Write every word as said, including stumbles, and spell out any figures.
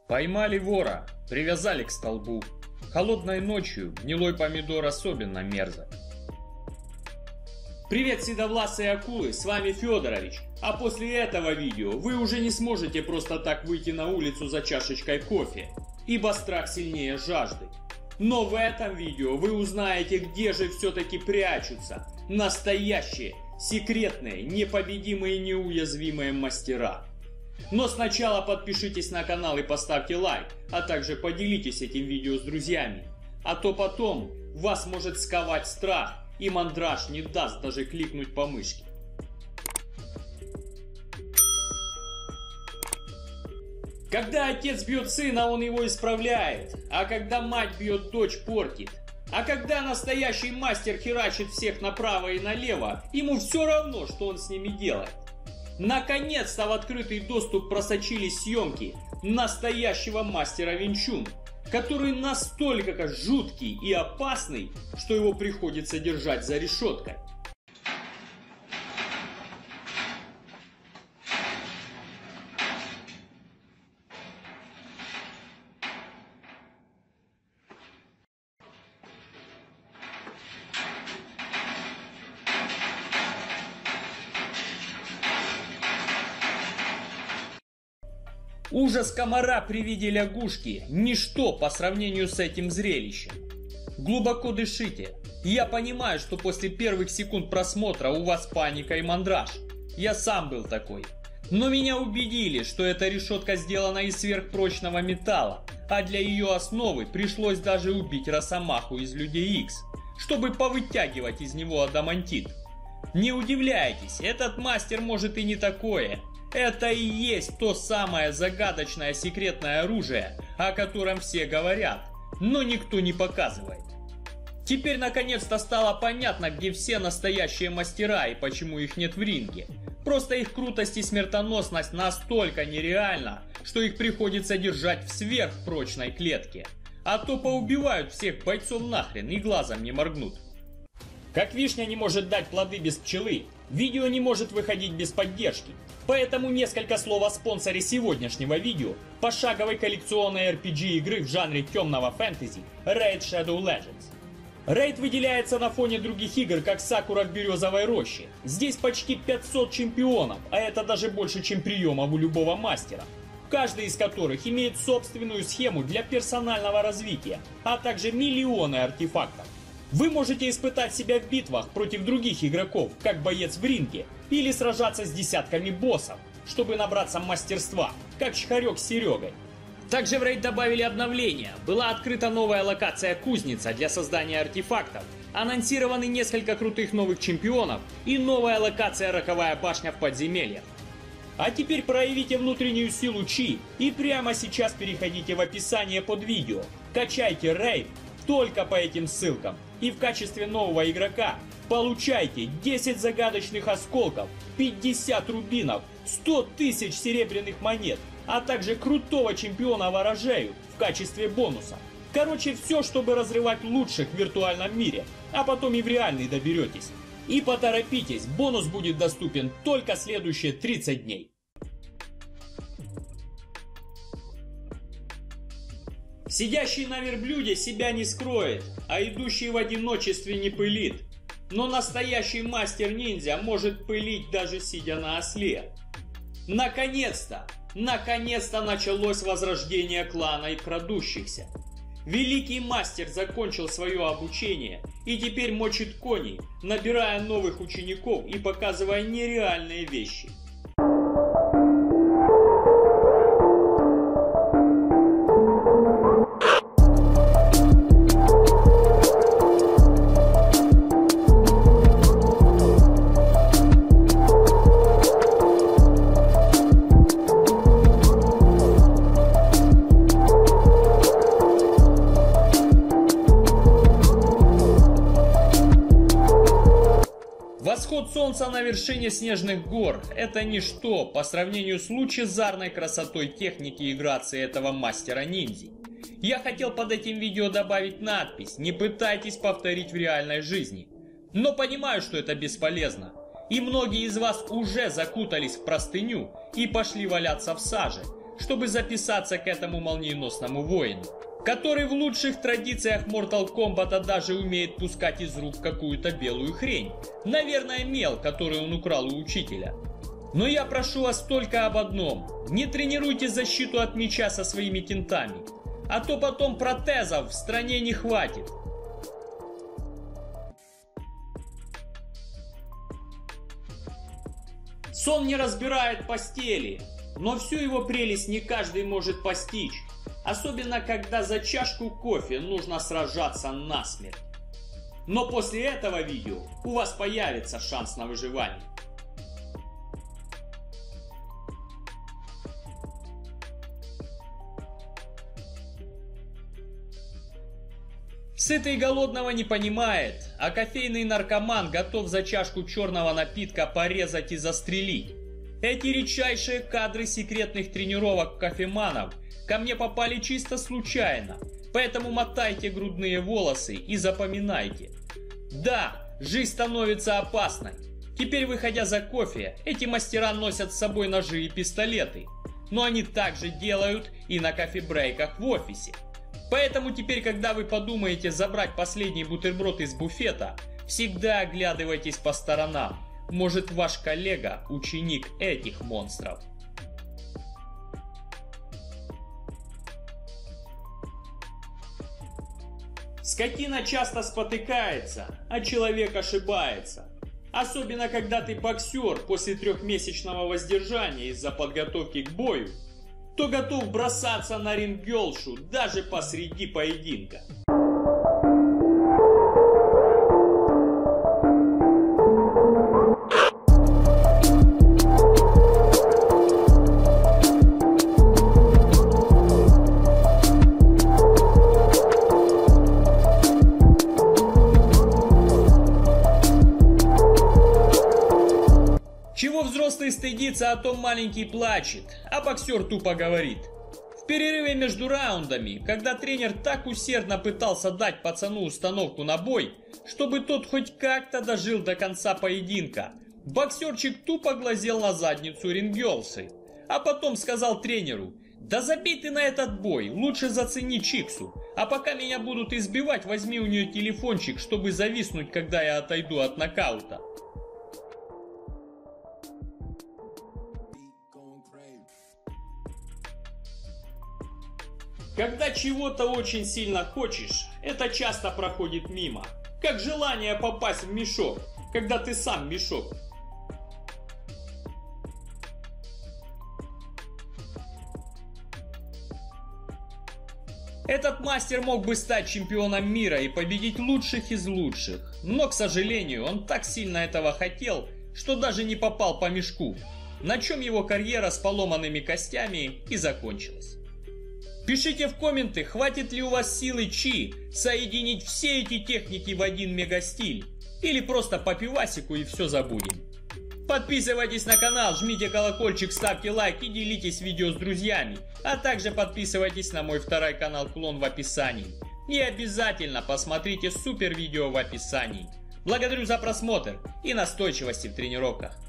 Поймали вора, привязали к столбу. Холодной ночью гнилой помидор особенно мерзок. Привет, седовласые акулы, с вами Федорович. А после этого видео вы уже не сможете просто так выйти на улицу за чашечкой кофе, ибо страх сильнее жажды. Но в этом видео вы узнаете, где же все-таки прячутся настоящие, секретные, непобедимые и неуязвимые мастера. Но сначала подпишитесь на канал и поставьте лайк, а также поделитесь этим видео с друзьями. А то потом вас может сковать страх, и мандраж не даст даже кликнуть по мышке. Когда отец бьет сына, он его исправляет, а когда мать бьет, дочь портит. А когда настоящий мастер херачит всех направо и налево, ему все равно, что он с ними делает. Наконец-то в открытый доступ просочились съемки настоящего мастера Вин Чун, который настолько жуткий и опасный, что его приходится держать за решеткой. Ужас комара при виде лягушки – ничто по сравнению с этим зрелищем. Глубоко дышите. Я понимаю, что после первых секунд просмотра у вас паника и мандраж. Я сам был такой. Но меня убедили, что эта решетка сделана из сверхпрочного металла, а для ее основы пришлось даже убить Росомаху из Людей Икс, чтобы повытягивать из него адамантит. Не удивляйтесь, этот мастер может и не такое. Это и есть то самое загадочное секретное оружие, о котором все говорят, но никто не показывает. Теперь наконец-то стало понятно, где все настоящие мастера и почему их нет в ринге. Просто их крутость и смертоносность настолько нереальна, что их приходится держать в сверхпрочной клетке. А то поубивают всех бойцов нахрен и глазом не моргнут. Как вишня не может дать плоды без пчелы, видео не может выходить без поддержки. Поэтому несколько слов о спонсоре сегодняшнего видео, пошаговой коллекционной эр пи джи игры в жанре темного фэнтези Raid Shadow Legends. Raid выделяется на фоне других игр как Сакура в березовой роще. Здесь почти пятьсот чемпионов, а это даже больше, чем приемов у любого мастера. Каждый из которых имеет собственную схему для персонального развития, а также миллионы артефактов. Вы можете испытать себя в битвах против других игроков, как боец в ринге, или сражаться с десятками боссов, чтобы набраться мастерства, как Чхарек с Серегой. Также в рейд добавили обновления, была открыта новая локация Кузница для создания артефактов, анонсированы несколько крутых новых чемпионов и новая локация Роковая башня в подземельях. А теперь проявите внутреннюю силу Чи и прямо сейчас переходите в описание под видео, качайте рейд только по этим ссылкам. И в качестве нового игрока получайте десять загадочных осколков, пятьдесят рубинов, сто тысяч серебряных монет, а также крутого чемпиона ворожею в качестве бонуса. Короче, все, чтобы разрывать лучших в виртуальном мире, а потом и в реальный доберетесь. И поторопитесь, бонус будет доступен только следующие тридцать дней. Сидящий на верблюде себя не скроет, а идущий в одиночестве не пылит. Но настоящий мастер-ниндзя может пылить даже сидя на осле. Наконец-то, наконец-то началось возрождение клана и крадущихся. Великий мастер закончил свое обучение и теперь мочит коней, набирая новых учеников и показывая нереальные вещи. Восход солнца на вершине снежных гор – это ничто по сравнению с лучезарной красотой техники и грации этого мастера-ниндзя. Я хотел под этим видео добавить надпись «Не пытайтесь повторить в реальной жизни». Но понимаю, что это бесполезно. И многие из вас уже закутались в простыню и пошли валяться в саже, чтобы записаться к этому молниеносному воину, который в лучших традициях Mortal Kombat даже умеет пускать из рук какую-то белую хрень. Наверное, мел, который он украл у учителя. Но я прошу вас только об одном. Не тренируйте защиту от меча со своими кентами. А то потом протезов в стране не хватит. Сон не разбирает постели, но всю его прелесть не каждый может постичь. Особенно, когда за чашку кофе нужно сражаться насмерть. Но после этого видео у вас появится шанс на выживание. Сытый голодного не понимает, а кофейный наркоман готов за чашку черного напитка порезать и застрелить. Эти редчайшие кадры секретных тренировок кофеманов ко мне попали чисто случайно, поэтому мотайте грудные волосы и запоминайте. Да, жизнь становится опасной. Теперь, выходя за кофе, эти мастера носят с собой ножи и пистолеты, но они также делают и на кофе-брейках в офисе. Поэтому теперь, когда вы подумаете забрать последний бутерброд из буфета, всегда оглядывайтесь по сторонам. Может, ваш коллега – ученик этих монстров. Скотина часто спотыкается, а человек ошибается. Особенно, когда ты боксер после трехмесячного воздержания из-за подготовки к бою, то готов бросаться на ринггелшу даже посреди поединка. Чего взрослый стыдится, о том маленький плачет, а боксер тупо говорит. В перерыве между раундами, когда тренер так усердно пытался дать пацану установку на бой, чтобы тот хоть как-то дожил до конца поединка, боксерчик тупо глазел на задницу ринггелсы, а потом сказал тренеру: «Да забей ты на этот бой, лучше зацени Чиксу, а пока меня будут избивать, возьми у нее телефончик, чтобы зависнуть, когда я отойду от нокаута». Когда чего-то очень сильно хочешь, это часто проходит мимо. Как желание попасть в мешок, когда ты сам мешок. Этот мастер мог бы стать чемпионом мира и победить лучших из лучших. Но, к сожалению, он так сильно этого хотел, что даже не попал по мешку. На чем его карьера с поломанными костями и закончилась. Пишите в комменты, хватит ли у вас силы Чи соединить все эти техники в один мегастиль. Или просто по пивасику и все забудем. Подписывайтесь на канал, жмите колокольчик, ставьте лайк и делитесь видео с друзьями. А также подписывайтесь на мой второй канал Клон в описании. И обязательно посмотрите супер видео в описании. Благодарю за просмотр и настойчивости в тренировках.